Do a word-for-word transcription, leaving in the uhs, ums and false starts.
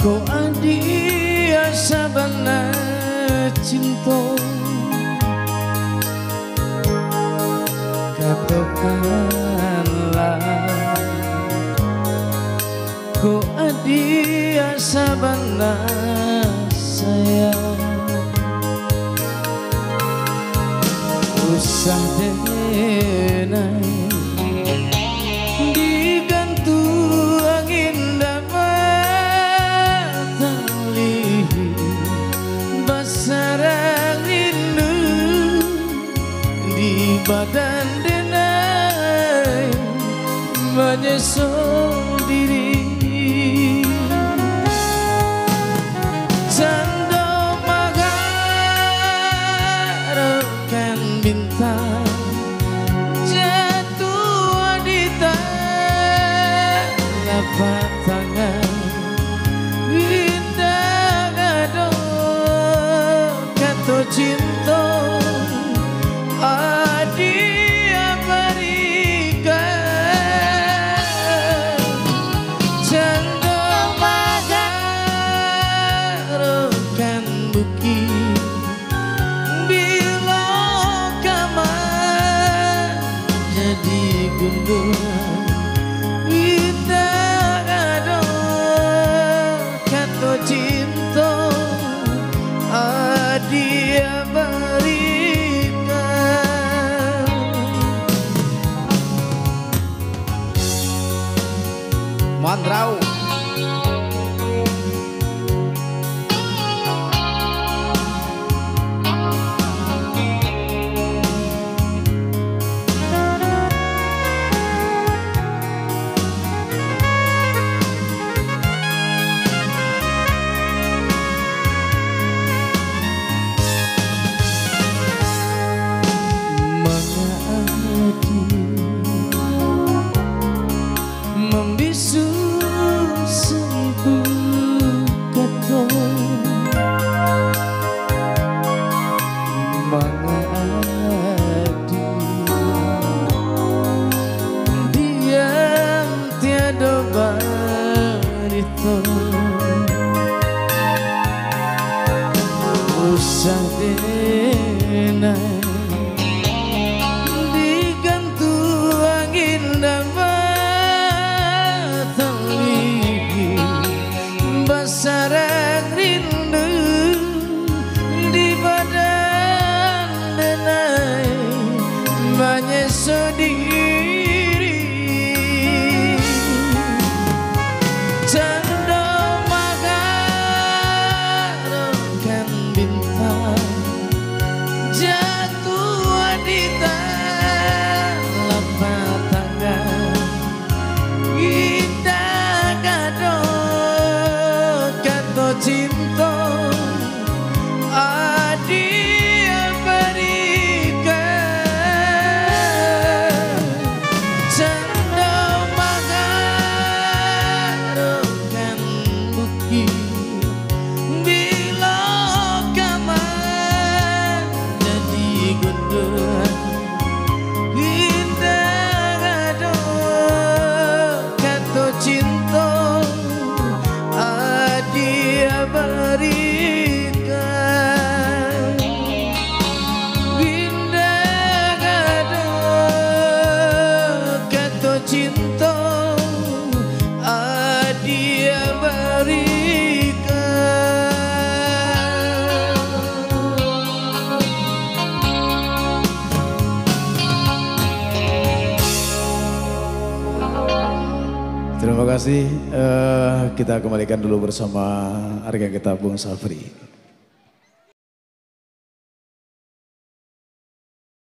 Ko adia sabana cinta katakanlah ko adia sabana sayang usah denai digantu angin dapat tali basara rindu di badan denai menyesal diri canda mengharapkan bintang jatuh di telapak tangan indah gado kata cinta adia berikan canda mengharapkan bukit bila kamar jadi gunduhan kita ada kata cinta adia berikan Mandrau membisu seribu kata mengadu diam tiada barita usah denai digantu angin dapat basarang rindu di badan denai menyesal diri canda mengharapkan bintang jatuh di telapak tangan indah gado cinta adia berikan canda mengharapkan bukit bila kamar jadi gunduhan indah gado kata cinta dia berikan indah gado kata cinta dia berikan. Terima kasih. Uh, kita kembalikan dulu bersama Arga kita Bung Safri.